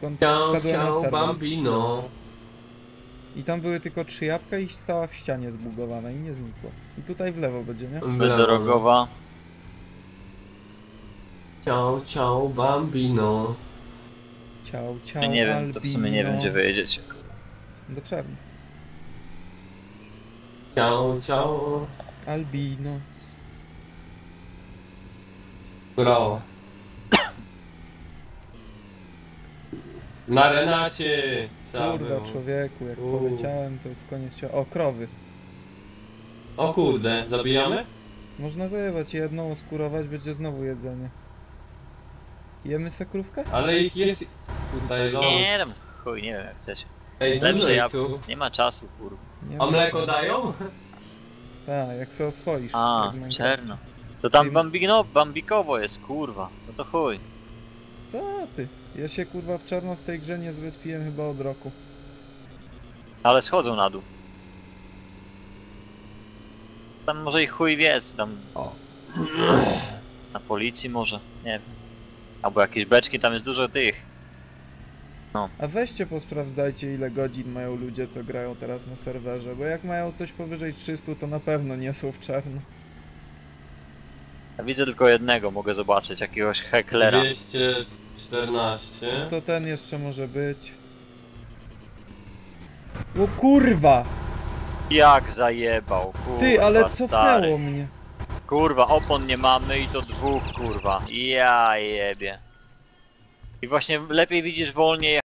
skąd Ciao, wszedłem na ciao, serwer. bambino. I tam były tylko 3 jabłka i stała w ścianie zbugowana i nie znikło. I tutaj w lewo będzie, nie? Bezrogowa. Ciao, ciao, bambino. Ciao, ciao, Ja nie wiem, to w sumie nie wiem gdzie wyjedziecie. Do Czerni. Ciao, ciao. Albinos. Brawo. Na Renacie. Trzeba Kurwa, było. człowieku, jak U. poleciałem, to jest koniec świata. O, krowy. O kurde, zabijamy? Można zajebać jedną, oskurować, będzie znowu jedzenie. Jemy se krówkę? Ale ich jest tutaj no. Nie wiem, chuj, nie wiem jak chcecie. Ej, Lepsze dużo ich jabłko. tu. Nie ma czasu, kurwa. Nie A ma. mleko dają? Tak, jak se oswoisz. A, jak Minecraft. czerno. To tam Ty- bambikowo jest, kurwa. No to chuj. Co ty? Ja się kurwa w czarno w tej grze nie zrespiłem chyba od roku. Ale schodzą na dół. Tam może i chuj wie, tam... Na policji może, nie wiem. Albo jakieś beczki, tam jest dużo tych. A weźcie posprawdzajcie ile godzin mają ludzie co grają teraz na serwerze, bo jak mają coś powyżej 300 to na pewno nie są w czarno. Ja widzę tylko jednego, mogę zobaczyć, jakiegoś heklera. 214. No to ten jeszcze może być. O kurwa! Jak zajebał, kurwa. Ty, ale stary. cofnęło mnie. Kurwa, opon nie mamy i to dwóch, kurwa. Ja jebie. I właśnie lepiej widzisz wolniej